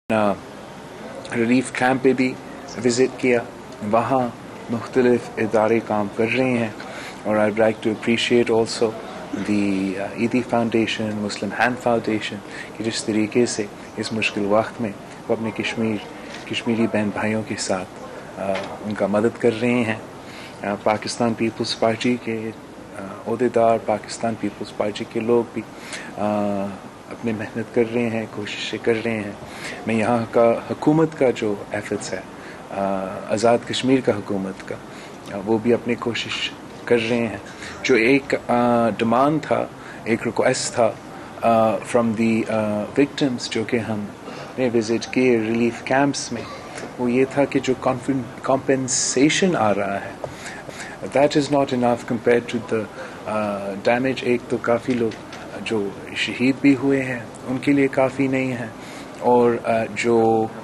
Relief camp پہ بھی visit کیا، وہاں مختلف ادارے کام کر رہے ہیں، اور I like to appreciate also the Edhi foundation, Muslim hand foundation, کہ جس طریقے سے اس مشکل وقت میں وہ اپنے کشمیری بہن بھائیوں کے ساتھ ان کا مدد کر رہے ہیں۔ پاکستان پیپلز پارٹی کے عہدیدار، پاکستان پیپلز پارٹی کے لوگ بھی اپنے محنت کر رہے ہیں، کوششیں کر رہے ہیں۔ میں یہاں کا حکومت کا جو ایفرٹس ہے، آزاد کشمیر کا حکومت کا، وہ بھی اپنی کوشش کر رہے ہیں۔ جو ایک ڈیمانڈ تھا، ایک ریکویسٹ تھا فرام دی وکٹمس جو کہ ہم نے وزٹ کیے ریلیف کیمپس میں، وہ یہ تھا کہ جو کمپنسیشن آ رہا ہے، that is not enough compare to the damage. ایک تو کافی لوگ جو شہید بھی ہوئے ہیں ان کے لیے کافی نہیں ہے، اور جو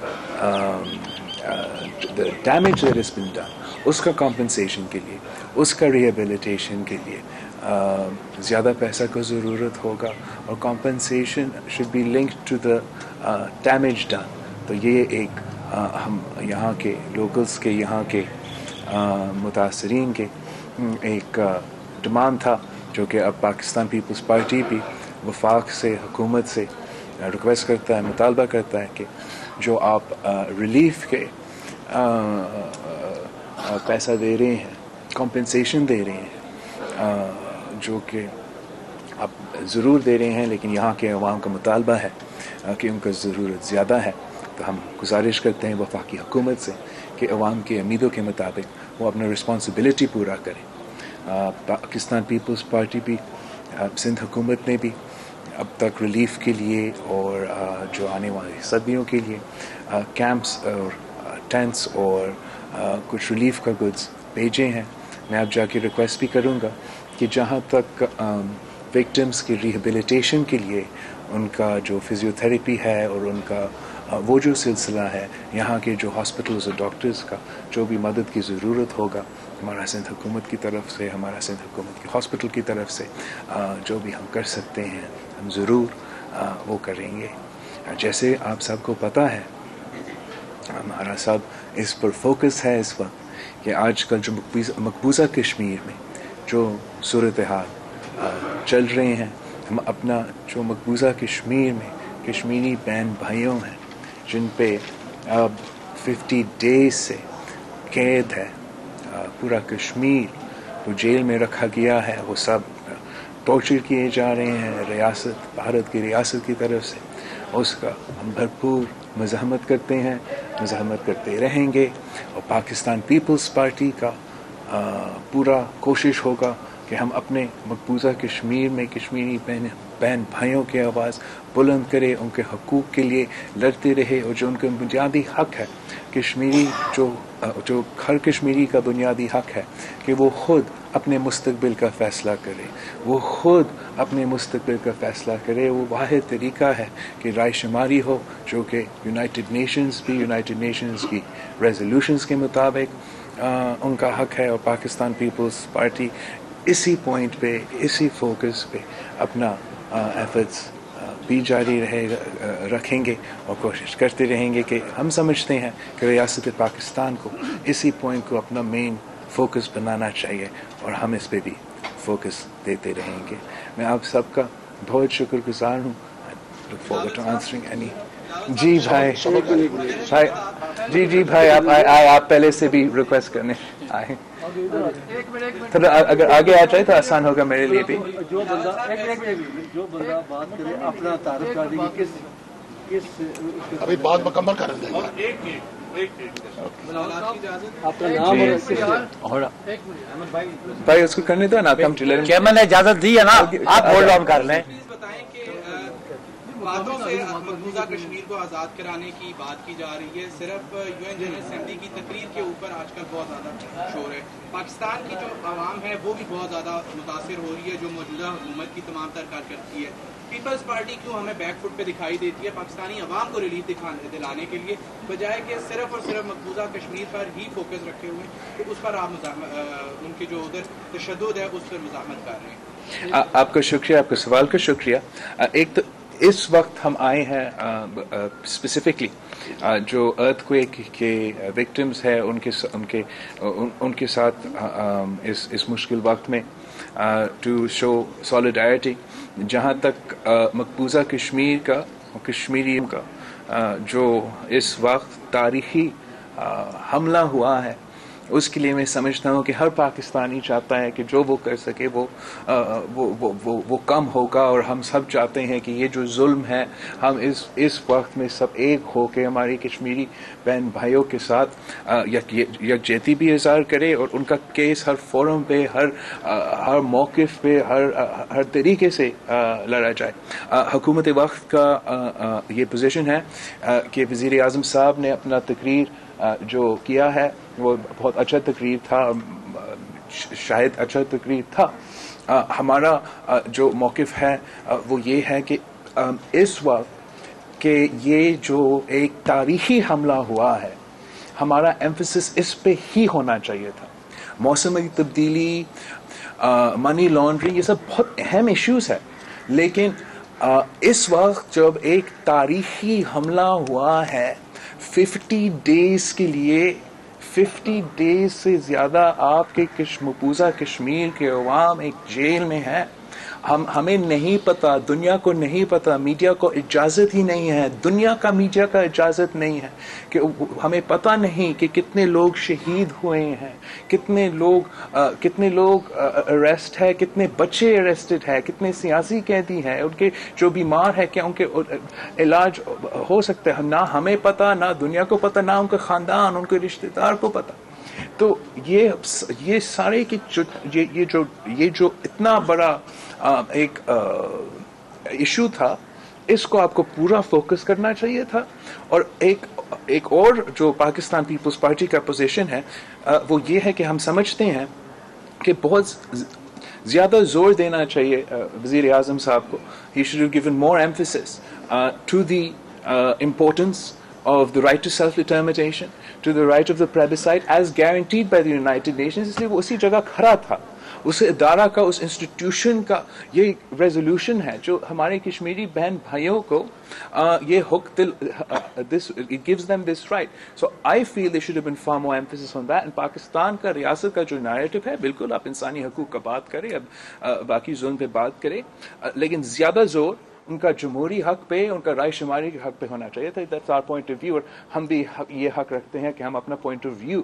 damage that has been done اس کا کمپنسیشن کے لیے، اس کا ریہیبلیٹیشن کے لیے زیادہ پیسہ کا ضرورت ہوگا، اور compensation should be linked to the damage done. تو یہ ایک ہم یہاں کے لوکلز کے، یہاں کے متاثرین کے ایک ڈیمانڈ تھا، جو کہ اب پاکستان پیپلز پارٹی بھی وفاق سے، حکومت سے ریکویسٹ کرتا ہے، مطالبہ کرتا ہے کہ جو آپ ریلیف کے پیسہ دے رہے ہیں، کمپنسیشن دے رہے ہیں، جو کہ آپ ضرور دے رہے ہیں، لیکن یہاں کے عوام کا مطالبہ ہے کہ ان کا ضرورت زیادہ ہے، تو ہم گزارش کرتے ہیں وفاقی حکومت سے کہ عوام کی امیدوں کے مطابق وہ اپنا رسپانسبلٹی پورا کریں۔ پاکستان پیپلز پارٹی بھی، سندھ حکومت نے بھی اب تک ریلیف کے لیے اور جو آنے والی صدیوں کے لیے کیمپس اور ٹینٹس اور کچھ ریلیف کا گڈز بھیجے ہیں۔ میں اب جا کے ریکویسٹ بھی کروں گا کہ جہاں تک وکٹمس کی ریہیبلیٹیشن کے لیے ان کا جو فزیوتھیراپی ہے اور ان کا وہ جو سلسلہ ہے، یہاں کے جو ہاسپٹلز اور ڈاکٹرز کا جو بھی مدد کی ضرورت ہوگا، ہمارا سندھ حکومت کی طرف سے، ہمارا سندھ حکومت کے ہاسپٹل کی طرف سے جو بھی ہم کر سکتے ہیں ہم ضرور وہ کریں گے۔ جیسے آپ سب کو پتہ ہے، ہمارا سب اس پر فوکس ہے اس وقت کہ آج کل جو مقبوضہ کشمیر میں جو صورتحال چل رہے ہیں، ہم اپنا جو مقبوضہ کشمیر میں کشمیری بہن بھائیوں ہیں جن پہ اب 50 ڈیز سے قید ہے، پورا کشمیر وہ جیل میں رکھا گیا ہے، وہ سب ٹارچر کیے جا رہے ہیں ریاست، بھارت کی ریاست کی طرف سے، اس کا ہم بھرپور مزاحمت کرتے ہیں، مزاحمت کرتے رہیں گے، اور پاکستان پیپلز پارٹی کا پورا کوشش ہوگا کہ ہم اپنے مقبوضہ کشمیر میں کشمیری بہن بھائیوں کی آواز بلند کرے، ان کے حقوق کے لیے لڑتے رہے، اور جو ان کا بنیادی حق ہے، کشمیری جو ہر کشمیری کا بنیادی حق ہے کہ وہ خود اپنے مستقبل کا فیصلہ کرے، وہ خود اپنے مستقبل کا فیصلہ کرے۔ وہ واحد طریقہ ہے کہ رائے شماری ہو، جو کہ یونائٹڈ نیشنز کی ریزولوشنز کے مطابق ان کا حق ہے، اور پاکستان پیپلز پارٹی اسی پوائنٹ پہ، اسی فوکس پہ اپنا ایفرٹس بھی جاری رکھیں گے، اور کوشش کرتے رہیں گے کہ ہم سمجھتے ہیں کہ ریاست پاکستان کو اسی پوائنٹ کو اپنا مین فوکس بنانا چاہیے، اور ہم اس پہ بھی فوکس دیتے رہیں گے۔ میں آپ سب کا بہت شکر گزار ہوں۔ Look forward to answering any. جی بھائی، جی بھائی، آپ پہلے سے بھی ریکویسٹ کرنے آئے، تھوڑا اگر آگے آ جائے تو آسان ہوگا میرے لیے بھی۔ جو بندہ بات کرے اپنا تعارف کر دیں گے، کس ابھی بات مکمل کر دیں گے۔ اپنا نام اور بھائی اس کو کرنے دو نا، کم ٹیلر چیئرمین نے اجازت دی ہے نا، آپ ہولڈ آن کر لیں۔ بتائیں کہ باتوں سے مقبوضہ کشمیر کو آزاد کرانے کی بات کی جا رہی ہے، صرف یو این جنرل اسمبلی کی تقریر کے اوپر آج کل بہت زیادہ شور ہے۔ پاکستان کی جو عوام ہے وہ بھی بہت زیادہ متاثر ہو رہی ہے جو موجودہ حکومت کی تمام تر کارکردگی ہے۔ پیپلز پارٹی کیوں ہمیں بیک فٹ پہ دکھائی دیتی ہے پاکستانی عوام کو ریلیف دلانے کے لیے، بجائے کہ صرف اور صرف مقبوضہ کشمیر پر ہی فوکس رکھے ہوئے تو اس پر آپ ان کے جو ادھر تشدد ہے اس پر مزاحمت کر رہے ہیں؟ آپ کا شکریہ، آپ کے سوال کا شکریہ۔ इस वक्त हम आए हैं स्पेसिफिकली जो अर्थक्वेक के विक्टिम्स है उनके साथ इस मुश्किल वक्त में टू शो सॉलिडारिटी। जहाँ तक मकबूजा कश्मीरियों का जो इस वक्त तारीखी हमला हुआ है, उसके लिए मैं समझता हूँ कि हर पाकिस्तानी चाहता है कि जो वो कर सके वो कम होगा, और हम सब चाहते हैं कि ये जो जुल्म है हम इस वक्त में सब एक होकर हमारी कश्मीरी बहन भाइयों के साथ यकजहती भी इज़हार करे और उनका केस हर फोरम पे हर मौक़िफ़ पे हर तरीके से लड़ा जाए। हुकूमत वक्त का ये पोजीशन है कि वज़ीर आज़म साहब ने अपना तकरीर जो किया है वो बहुत अच्छा तकरीर था, शायद अच्छा तकरीर था। हमारा जो मौक़िफ़ है वो ये है कि इस वक्त कि ये जो एक तारीख़ी हमला हुआ है, हमारा एम्फेसिस इस पे ही होना चाहिए था। मौसमी तब्दीली, मनी लॉन्ड्रिंग, ये सब बहुत अहम इश्यूज़ है, लेकिन इस वक्त जब एक तारीख़ी हमला हुआ है 50 डेज़ के लिए, 50 डेज से ज़्यादा आपके मकबूजा कश्मीर के अवाम एक जेल में है। हमें नहीं पता, दुनिया को नहीं पता, मीडिया को इजाज़त ही नहीं है, दुनिया का मीडिया का इजाज़त नहीं है कि हमें पता नहीं कि कितने लोग शहीद हुए हैं, कितने लोग अरेस्ट है, कितने बच्चे अरेस्टेड है, कितने सियासी कैदी हैं, उनके जो बीमार है क्या उनके इलाज हो सकता है, ना हमें पता, ना दुनिया को पता, ना उनके ख़ानदान, उनके रिश्तेदार को पता। तो ये सारे की ये जो इतना बड़ा एक इशू था, इसको आपको पूरा फोकस करना चाहिए था। और एक और जो पाकिस्तान पीपल्स पार्टी का पोजीशन है वो ये है कि हम समझते हैं कि बहुत ज़्यादा जोर देना चाहिए वज़ीर आज़म साहब को। He should have given more emphasis to the importance of the right to self-determination, to the right of the plebiscite as guaranteed by the United Nations। इसलिए वो उसी जगह खड़ा था, उस इदारा का, उस इंस्टीट्यूशन का ये रेजोल्यूशन है जो हमारे कश्मीरी बहन भाइयों को ये it gives them this right। So I feel there should have been far more emphasis on that। and Pakistan का रियासत का जो नैरेटिव है, बिल्कुल आप इंसानी हकूक़ का बात करें, अब बाकी जुल्म पे बात करें, लेकिन ज़्यादा जोर उनका जमहूरी हक पे, उनका राय शुमारी के हक पे होना चाहिए था। That's our point of view, और हम भी ये हक रखते हैं कि हम अपना पॉइंट ऑफ व्यू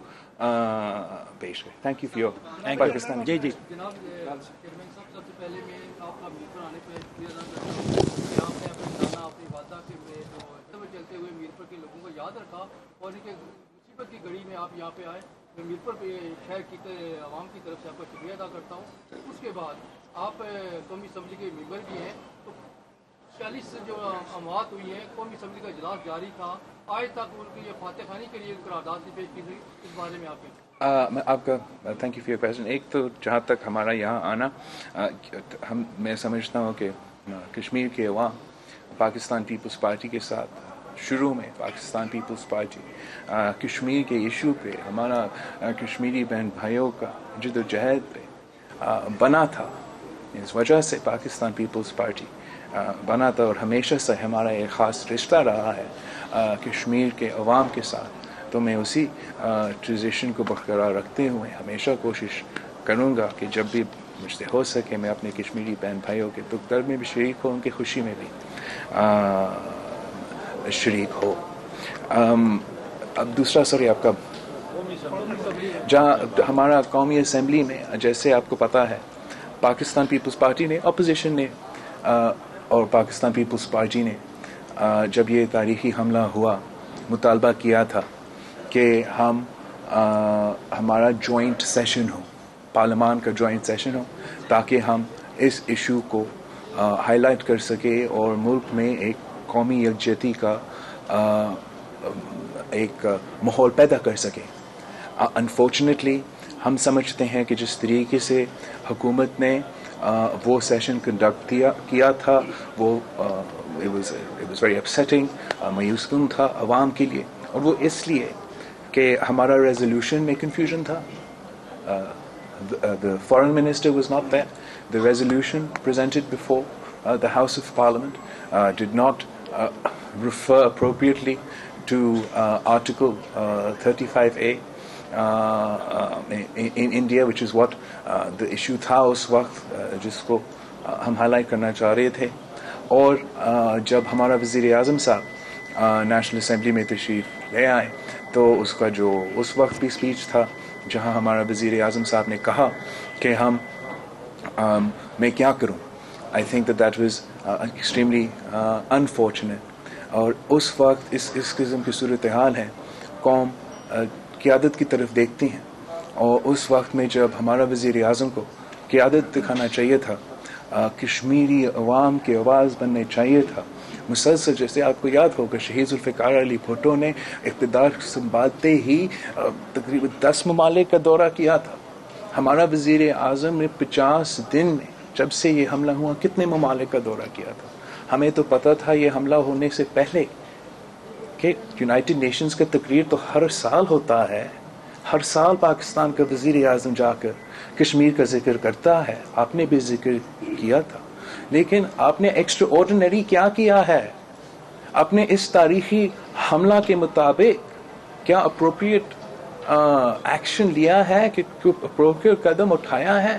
पेश करें। Thank you for your Pakistan. जी जनाब चेयरमैन साहब, सबसे पहले मैं आपका मीरपुर आने पे शुक्रिया अदा करता हूँ कि आपने अपनी दाना अपनी वादा के में चलते हुए मीरपुर के लोगों को याद रखा और इनके मुसीबत की घड़ी में आप यहाँ पे आए। मैं मीरपुर शहर की आवाम की तरफ से आपका शुक्रिया अदा करता हूँ। उसके बाद आप कौमी असम्बली के मेंबर भी हैं, तो 40 जो अमवात हुई हैं, कौमी असम्बली का इजलास जारी था, आज तक उनकी ये फातह खानी के लिए करारदाद नहीं पेश की गई, इस बारे में आपके मैं आपका thank you for your question. एक तो जहाँ तक हमारा यहाँ आना, मैं समझता हूँ कि कश्मीर के अवाम पाकिस्तान पीपल्स पार्टी के साथ शुरू में, पाकिस्तान पीपल्स पार्टी कश्मीर के इशू पे, हमारा कश्मीरी बहन भाइयों का जद्दोजहद पे बना था। इस वजह से पाकिस्तान पीपल्स पार्टी बना था, और हमेशा से हमारा एक ख़ास रिश्ता रहा है कश्मीर के अवाम के साथ। तो मैं उसी ट्रेडिशन को बरकरार रखते हुए हमेशा कोशिश करूँगा कि जब भी मुझसे हो सके मैं अपने कश्मीरी बहन भाइयों के दुख दर्द में भी शरीक हो, उनकी खुशी में भी शरीक हो। अब दूसरा सॉरी आपका, जहाँ हमारा कौमी असम्बली में, जैसे आपको पता है, पाकिस्तान पीपल्स पार्टी ने, अपोजिशन ने और पाकिस्तान पीपल्स पार्टी ने जब ये तारीख़ी हमला हुआ, मुतालबा किया था कि हमारा जॉइंट सेशन हो, पार्लियामान का जॉइंट सेशन हो, ताकि हम इस इशू को हाईलाइट कर सके और मुल्क में एक कौमी यकजहती का एक माहौल पैदा कर सके। अनफॉर्चुनेटली हम समझते हैं कि जिस तरीके से हुकूमत ने वो सेशन कंडक्ट किया था, वो it was very upsetting, मायूस कुन था अवाम के लिए, और वो इसलिए कि हमारा रेजोल्यूशन में confusion था। The foreign minister was not there. The resolution presented before the House of Parliament did not refer appropriately to Article 35A in India, which is what the issue tha us waqt jisko hum highlight karna cha rahe the. اور جب ہمارا وزیر اعظم صاحب national assembly میں تشریف لے آئے تو اس کا جو اس وقت بھی اسپیچ تھا جہاں ہمارا وزیر اعظم صاحب نے کہا کہ میں کیا کروں. I think that was extremely unfortunate. اور اس وقت اس قسم کی صورتحال ہے, قوم قیادت کی طرف دیکھتی ہیں, اور اس وقت میں جب ہمارا وزیر اعظم کو قیادت دکھانا چاہیے تھا, کشمیری عوام کی آواز بننے چاہیے تھا, مسلسل جیسے آپ کو یاد ہوگا شہید ذوالفقار علی بھٹو نے اقتدار سنبھالتے ہی تقریباً 10 ممالک کا دورہ کیا تھا. ہمارا وزیر اعظم نے 50 دن میں جب سے یہ حملہ ہوا کتنے ممالک کا دورہ کیا تھا. ہمیں تو پتہ تھا یہ حملہ ہونے سے پہلے کہ یونائٹڈ نیشنز کا تقریر تو ہر سال ہوتا ہے, ہر سال پاکستان کا وزیر اعظم جا کر کشمیر کا ذکر کرتا ہے. آپ نے بھی ذکر کیا تھا, لیکن آپ نے ایکسٹرا آرڈینری کیا کیا ہے؟ آپ نے اس تاریخی حملہ کے مطابق کیا اپروپریٹ ایکشن لیا ہے, کہ اپروپریٹ قدم اٹھایا ہے؟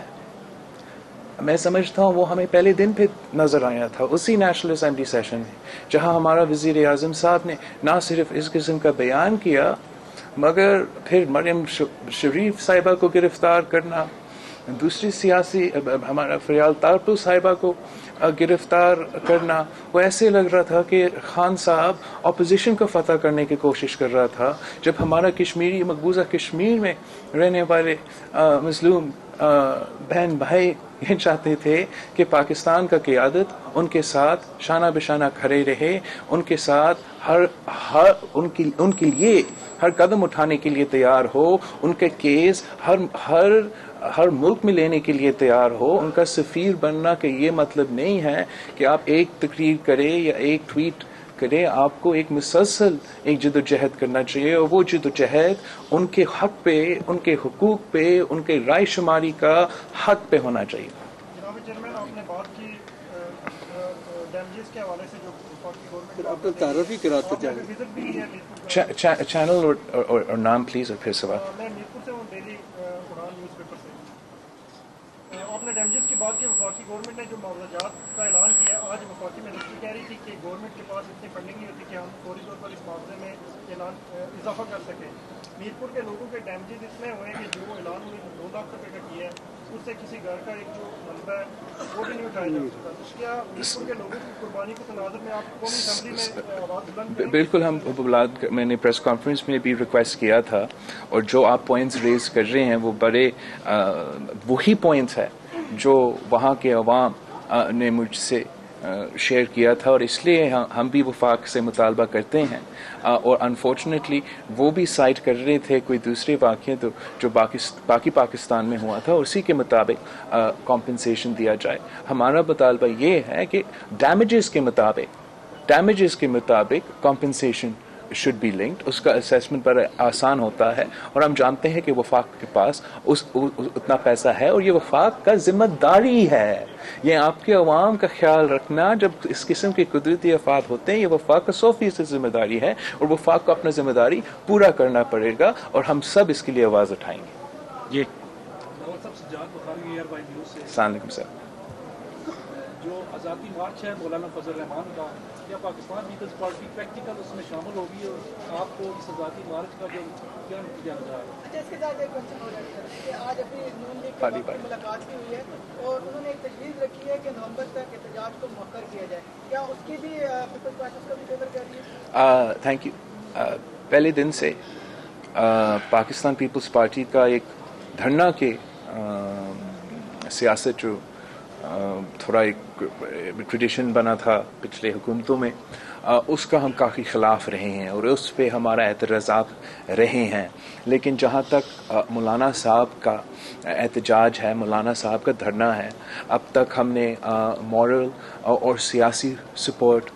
میں سمجھتا ہوں وہ ہمیں پہلے دن پہ نظر آیا تھا اسی نیشنل اسمبلی سیشن میں, جہاں ہمارا وزیر اعظم صاحب نے نہ صرف اس قسم کا بیان کیا مگر پھر مریم شریف صاحبہ کو گرفتار کرنا, دوسری سیاسی ہمارا فریال تارپو صاحبہ کو گرفتار کرنا. وہ ایسے لگ رہا تھا کہ خان صاحب اپوزیشن کو فتح کرنے کی کوشش کر رہا تھا, جب ہمارا کشمیری مقبوضہ کشمیر میں رہنے والے مظلوم بہن بھائی یہ چاہتے تھے کہ پاکستان کا قیادت ان کے ساتھ شانہ بشانہ کھڑے رہے, ان کے ساتھ ان کے لیے ہر قدم اٹھانے کے لیے تیار ہو, ان کے کیس ہر ملک میں لینے کے لیے تیار ہو. ان کا سفیر بننا کہ یہ مطلب نہیں ہے کہ آپ ایک تقریر کریں یا ایک ٹویٹ کریں, آپ کو ایک مسلسل ایک جد و جہد کرنا چاہیے, اور وہ جد و جہد ان کے حق پہ, ان کے حقوق پہ, ان کے رائے شماری کا حق پہ ہونا چاہیے. جناب چیئرمین, آپ نے بات کی ڈیمیجز کے حوالے سے جو گورنمنٹ آپ کا تعارف ہی کراتے جائیں. وزٹ بھی ہے چینل اور نام پلیز, اور پھر سوال. میں میرپور سے ہوں, ڈیلی اڑان نیوز پیپر سے. آپ نے ڈیمیجز کی بات کی, وفاقی گورنمنٹ نے جو معاوضات کا اعلان کیا, آج وفاقی منسٹری کہہ رہی تھی کہ گورنمنٹ کے پاس اتنی فنڈنگ نہیں ہوتی کہ ہم فوری طور پر اس معاوضے میں اعلان اضافہ کر سکیں. میرپور کے لوگوں کے ڈیمیجز اتنے ہوئے ہیں کہ جو اعلان انہوں نے 2 لاکھ روپے کا کیا ہے, اس سے کسی گھر کا ایک جو ملبہ ہے وہ بھی نہیں اٹھایا جا سکتا. تو کیا میرپور کے لوگوں کی قربانی کو تناظر میں آپ قومی اسمبلی میں آواز بلند کریں؟ بالکل, ہم میں نے پریس کانفرنس میں بھی ریکویسٹ کیا تھا, اور جو آپ پوائنٹس ریز کر رہے ہیں وہ بڑے وہی پوائنٹس ہے جو وہاں کے عوام نے مجھ سے شیئر کیا تھا, اور اس لیے ہم بھی وفاق سے مطالبہ کرتے ہیں. اور انفارچونیٹلی وہ بھی سائٹ کر رہے تھے کوئی دوسرے واقعے تو جو باقی پاکستان میں ہوا تھا, اسی کے مطابق کمپنسیشن دیا جائے. ہمارا مطالبہ یہ ہے کہ ڈیمیجز کے مطابق کمپنسیشن should be linked. اس کا اسیسمنٹ بڑا آسان ہوتا ہے, اور ہم جانتے ہیں کہ وفاق کے پاس اتنا پیسہ ہے, اور یہ وفاق کا ذمہ داری ہے. یہ آپ کے عوام کا خیال رکھنا جب اس قسم کے قدرتی آفات ہوتے ہیں, یہ وفاق کا 100% ذمہ داری ہے, اور وفاق کو اپنا ذمہ داری پورا کرنا پڑے گا, اور ہم سب اس کے لیے آواز اٹھائیں گے. جی السلام علیکم سر. جو آزادی مارچ ہے مولانا فضل الرحمان کا, کیا پاکستان پیپلز پارٹی پریکٹیکل اس میں شامل ہوگی, اور آپ کو اس آزادی مارچ کا جو کیا نتیجہ نظر آیا؟ اس کے ساتھ ایک کوشچن ہو رہا ہے کہ آج اپنی نون لیگ کی ملاقات کی ہوئی ہے, اور انہوں نے ایک تجویز رکھی ہے کہ نومبر تک احتجاج کو مؤخر کیا جائے. کیا اس کی بھی پیپلز پارٹی اس کا بھی فیور کر رہی ہے؟ Thank you. پہلے دن سے پاکستان پیپلز پارٹی کا ایک دھرنا کے سیاست جو تھوڑا ایک ٹریڈیشن بنا تھا پچھلے حکومتوں میں, اس کا ہم کافی خلاف رہے ہیں, اور اس پہ ہمارا اعتراضات رہے ہیں. لیکن جہاں تک مولانا صاحب کا احتجاج ہے, مولانا صاحب کا دھرنا ہے, اب تک ہم نے مورل اور سیاسی سپورٹ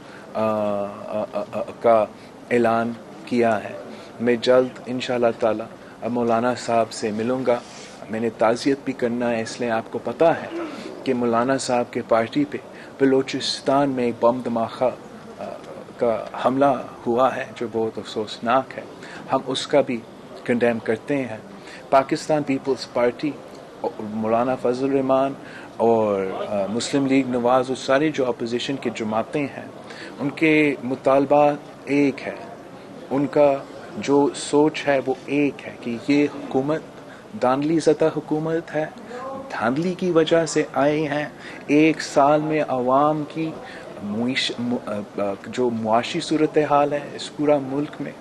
کا اعلان کیا ہے. میں جلد انشاءاللہ تعالی مولانا صاحب سے ملوں گا. میں نے تعزیت بھی کرنا ہے, اس لیے آپ کو پتہ ہے کہ مولانا صاحب کے پارٹی پہ بلوچستان میں ایک بم دھماکہ کا حملہ ہوا ہے جو بہت افسوسناک ہے. ہم اس کا بھی کنڈیم کرتے ہیں. پاکستان پیپلز پارٹی، مولانا فضل الرحمان اور مسلم لیگ نواز اور سارے جو اپوزیشن کی جماعتیں ہیں ان کے مطالبات ایک ہے، ان کا جو سوچ ہے وہ ایک ہے کہ یہ حکومت دھاندلی زدہ حکومت ہے، دھاندلی کی وجہ سے آئے ہیں. 1 سال میں عوام کی جو معاشی صورتحال ہے اس پورا ملک میں،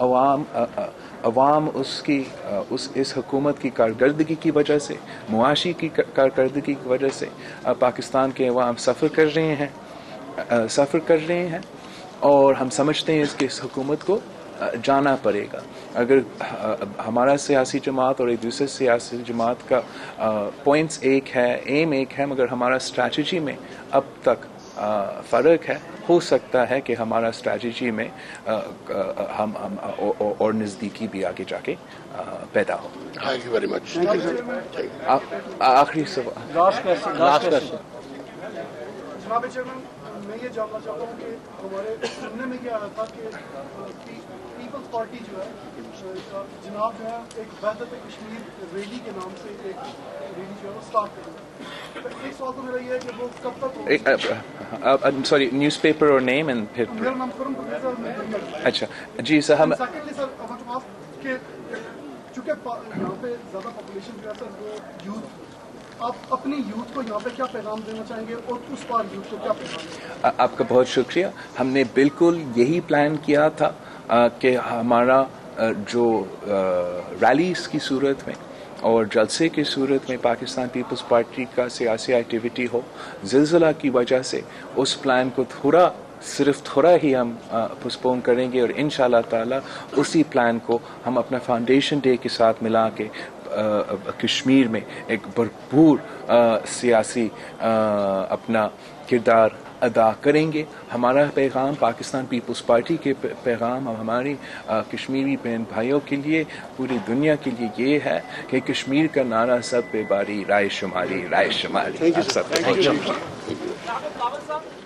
عوام اس حکومت کی کارکردگی کی وجہ سے، معاشی کی کارکردگی کی وجہ سے پاکستان کے عوام سفر کر رہے ہیں اور ہم سمجھتے ہیں کہ اس حکومت کو جانا پڑے گا. اگر ہمارا سیاسی جماعت اور ایک دوسرے سیاسی جماعت کا پوائنٹس ایک ہے، ایم ایک ہے، مگر ہمارا اسٹریٹجی میں اب تک فرق ہے. ہو سکتا ہے کہ ہمارا اسٹریٹجی میں ہم اور نزدیکی بھی آگے جا کے پیدا ہو. Thank you very much. آخری سوال. Last question. جناب چیئرمین، میں یہ جاننا چاہتا ہوں کہ ہمارے سننے میں کیا آیا تھا کہ پیپلز پارٹی جو ہے جناب جو ہے ایک وحدت کشمیر ریلی کے نام سے ایک ریلی جو ہے وہ اسٹارٹ کریں. ایک سوال تو میرا یہ ہے کہ وہ کب تک سوری نیوز پیپر اور نیم اینڈ پھر میرا نام کرم پروفیسر. اچھا جی سر. سیکنڈلی سر کہ چونکہ یہاں پہ زیادہ پاپولیشن جو ہے سر وہ یوتھ، آپ اپنی یوتھ کو یہاں پہ کیا پیغام دینا چاہیں گے اور اس پار یوتھ کو کیا پیغام؟ آپ کا بہت شکریہ. ہم نے بالکل یہی پلان کیا تھا کہ ہمارا جو ریلیز کی صورت میں اور جلسے کی صورت میں پاکستان پیپلز پارٹی کا سیاسی ایکٹیویٹی ہو. زلزلہ کی وجہ سے اس پلان کو صرف تھوڑا ہی ہم پوسٹپون کریں گے اور انشاءاللہ تعالی اسی پلان کو ہم اپنا فاؤنڈیشن ڈے کے ساتھ ملا کے کشمیر میں ایک بھرپور سیاسی اپنا کردار ادا کریں گے. ہمارا پیغام پاکستان پیپلز پارٹی کے پیغام اور ہماری کشمیری بہن بھائیوں کے لیے، پوری دنیا کے لیے یہ ہے کہ کشمیر کا نعرہ سب پہ باری، رائے شماری، رائے شماری.